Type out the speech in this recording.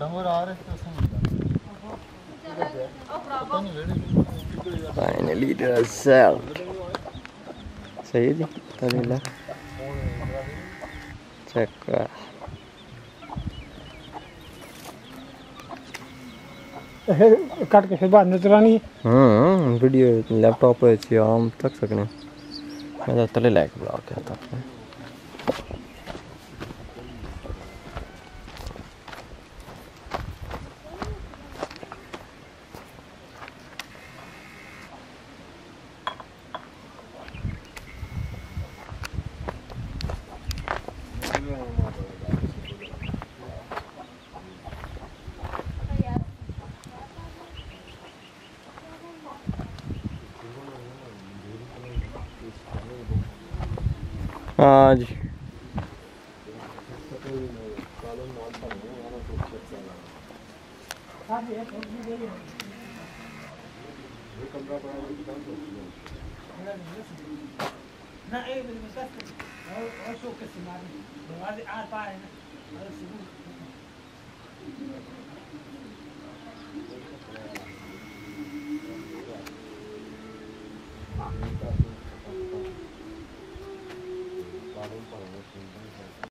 डंगर आ रहे थे फाइनली सेल सही है जी तमिला चेक कर कट के फिर बाद नजर आनी वीडियो लैपटॉप पे अच्छी आम तक सकने मैं तो तले लायक बुला के आता हूँ हाँ जी ना एक दिन में सस्ते और शो के सिमारी दरवाजे आ पाए ना और सुबह